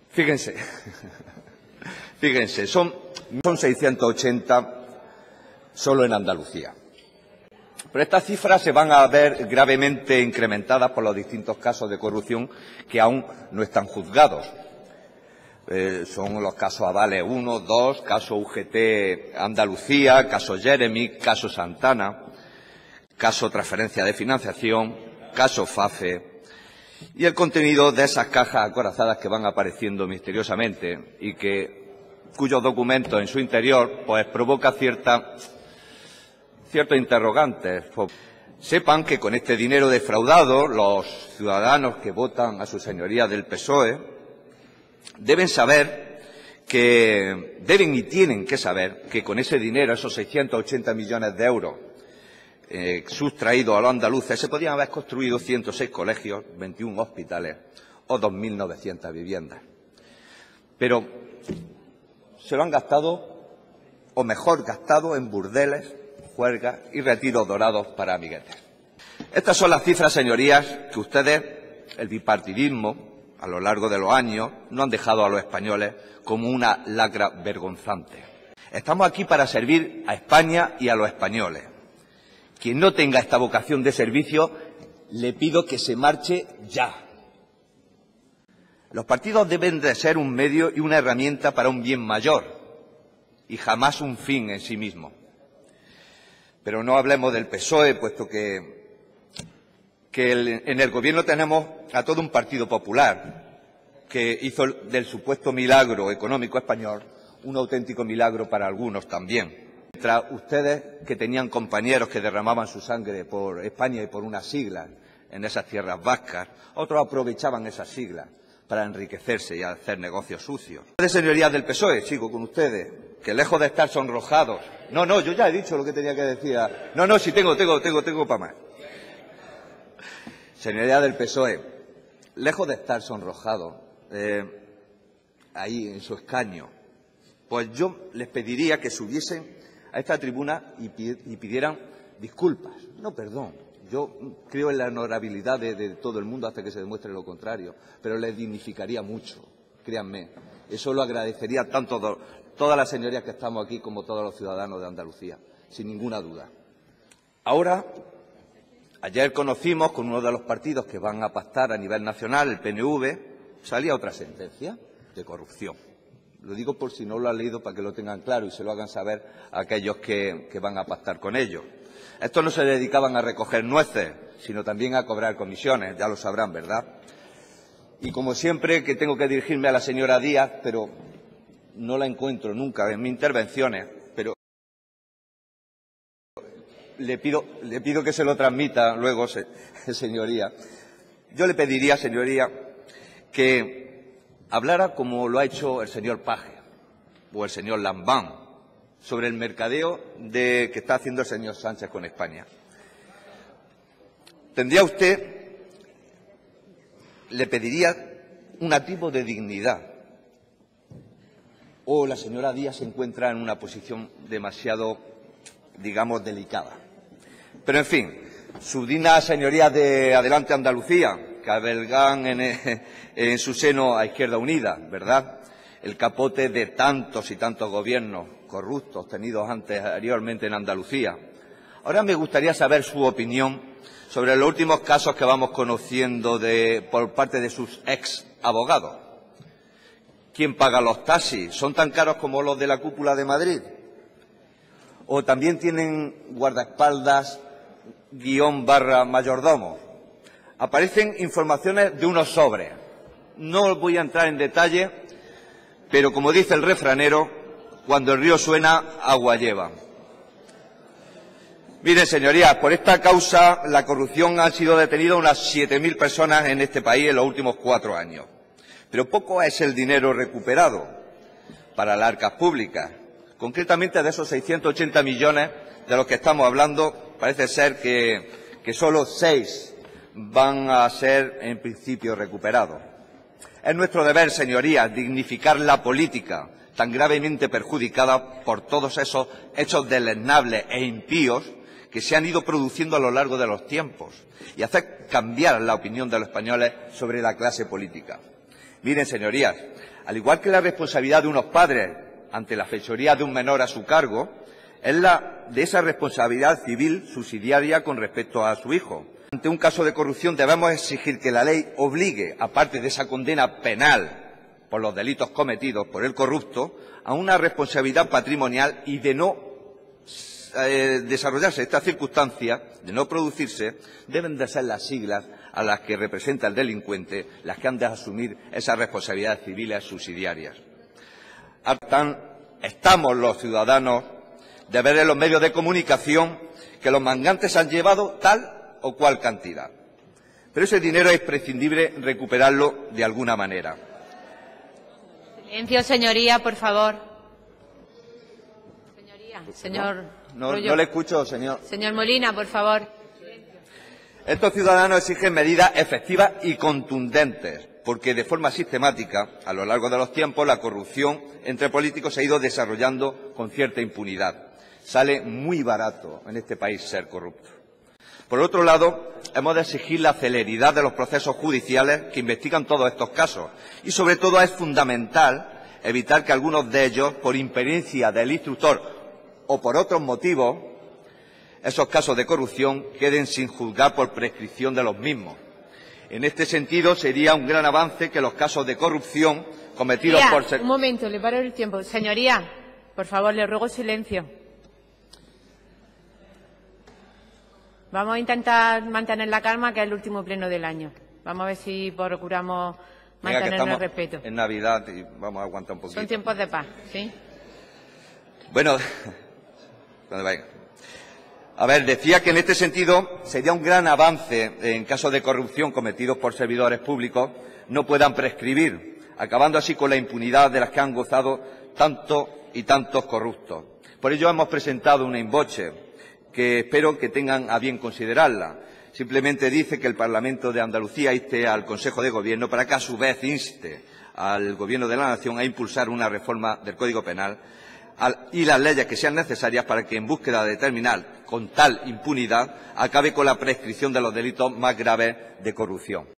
Fíjense, son 680 solo en Andalucía. Pero estas cifras se van a ver gravemente incrementadas por los distintos casos de corrupción que aún no están juzgados. Son los casos Avales 1, 2, caso UGT Andalucía, caso Jeremy, caso Santana, caso transferencia de financiación, caso FAFE y el contenido de esas cajas acorazadas que van apareciendo misteriosamente y cuyos documentos en su interior pues provoca ciertos interrogantes. Sepan que con este dinero defraudado los ciudadanos que votan a sus señorías del PSOE deben y tienen que saber que con ese dinero, esos 680 millones de euros sustraídos a los andaluces, se podían haber construido 106 colegios, 21 hospitales o 2.900 viviendas. Pero se lo han gastado, o mejor gastado, en burdeles, juergas y retiros dorados para amiguetes. Estas son las cifras, señorías, que ustedes, el bipartidismo, a lo largo de los años, no han dejado a los españoles como una lacra vergonzante. Estamos aquí para servir a España y a los españoles. Quien no tenga esta vocación de servicio, le pido que se marche ya. Los partidos deben de ser un medio y una herramienta para un bien mayor y jamás un fin en sí mismo. Pero no hablemos del PSOE, puesto que en el Gobierno tenemos a todo un partido popular que hizo del supuesto milagro económico español un auténtico milagro para algunos también. Mientras ustedes, que tenían compañeros que derramaban su sangre por España y por unas siglas en esas tierras vascas, otros aprovechaban esas siglas para enriquecerse y hacer negocios sucios. Ustedes, señorías del PSOE, sigo con ustedes, que lejos de estar sonrojados... No, yo ya he dicho lo que tenía que decir. No, sí tengo para más. Señorías del PSOE, lejos de estar sonrojados ahí en su escaño, pues yo les pediría que subiesen a esta tribuna y pidieran disculpas, no perdón. Yo creo en la honorabilidad de todo el mundo hasta que se demuestre lo contrario, pero les dignificaría mucho, créanme. Eso lo agradecería tanto todas las señorías que estamos aquí como todos los ciudadanos de Andalucía, sin ninguna duda. Ahora, ayer conocimos con uno de los partidos que van a pactar a nivel nacional, el PNV, salía otra sentencia de corrupción. Lo digo por si no lo han leído para que lo tengan claro y se lo hagan saber a aquellos que van a pactar con ellos. Estos no se dedicaban a recoger nueces, sino también a cobrar comisiones, ya lo sabrán, ¿verdad? Y como siempre que tengo que dirigirme a la señora Díaz, pero no la encuentro nunca en mis intervenciones, pero le pido que se lo transmita luego, señoría. Yo le pediría, señoría, que hablara como lo ha hecho el señor Paje o el señor Lambán sobre el mercadeo que está haciendo el señor Sánchez con España. Tendría usted, le pediría un atisbo de dignidad, o la señora Díaz se encuentra en una posición demasiado, digamos, delicada. Pero, en fin, sus dignas señorías de Adelante Andalucía, que albergan en su seno a Izquierda Unida, ¿verdad?, el capote de tantos y tantos gobiernos corruptos tenidos anteriormente en Andalucía. Ahora me gustaría saber su opinión sobre los últimos casos que vamos conociendo por parte de sus ex abogados. ¿Quién paga los taxis? ¿Son tan caros como los de la cúpula de Madrid? ¿O también tienen guardaespaldas _mayordomo? Aparecen informaciones de unos sobres. No voy a entrar en detalle, pero como dice el refranero, cuando el río suena, agua lleva. Miren, señorías, por esta causa, la corrupción han sido detenidas unas 7.000 personas en este país en los últimos 4 años. Pero poco es el dinero recuperado para las arcas públicas. Concretamente, de esos 680 millones de los que estamos hablando, parece ser que solo 6 van a ser, en principio, recuperados. Es nuestro deber, señorías, dignificar la política tan gravemente perjudicada por todos esos hechos deleznables e impíos que se han ido produciendo a lo largo de los tiempos y hacer cambiar la opinión de los españoles sobre la clase política. Miren, señorías, al igual que la responsabilidad de unos padres ante la fechoría de un menor a su cargo, es la de esa responsabilidad civil subsidiaria con respecto a su hijo. Ante un caso de corrupción debemos exigir que la ley obligue, aparte de esa condena penal por los delitos cometidos por el corrupto, a una responsabilidad patrimonial y de no desarrollarse estas circunstancias, de no producirse, deben de ser las siglas a las que representa el delincuente las que han de asumir esas responsabilidades civiles subsidiarias. Estamos los ciudadanos de ver en los medios de comunicación que los mangantes han llevado tal o cual cantidad. Pero ese dinero es prescindible recuperarlo de alguna manera. Silencio, señoría, por favor. Señoría, señor. No le escucho, señor. Señor Molina, por favor. Estos ciudadanos exigen medidas efectivas y contundentes, porque de forma sistemática, a lo largo de los tiempos, la corrupción entre políticos se ha ido desarrollando con cierta impunidad. Sale muy barato en este país ser corrupto. Por otro lado, hemos de exigir la celeridad de los procesos judiciales que investigan todos estos casos y, sobre todo, es fundamental evitar que algunos de ellos, por imperencia del instructor o por otros motivos, esos casos de corrupción queden sin juzgar por prescripción de los mismos. En este sentido, sería un gran avance que los casos de corrupción cometidos por... Un momento, le paro el tiempo. Señoría, por favor, le ruego silencio. Vamos a intentar mantener la calma, que es el último pleno del año. Vamos a ver si procuramos mantener el respeto. En Navidad y vamos a aguantar un poquito. Son tiempos de paz, ¿sí? Bueno, cuando venga. A ver, decía que en este sentido sería un gran avance en casos de corrupción cometidos por servidores públicos no puedan prescribir, acabando así con la impunidad de las que han gozado tantos y tantos corruptos. Por ello hemos presentado una in voce que espero que tengan a bien considerarla. Simplemente dice que el Parlamento de Andalucía inste al Consejo de Gobierno para que a su vez inste al Gobierno de la Nación a impulsar una reforma del Código Penal y las leyes que sean necesarias para que, en búsqueda de terminar con tal impunidad, acabe con la prescripción de los delitos más graves de corrupción.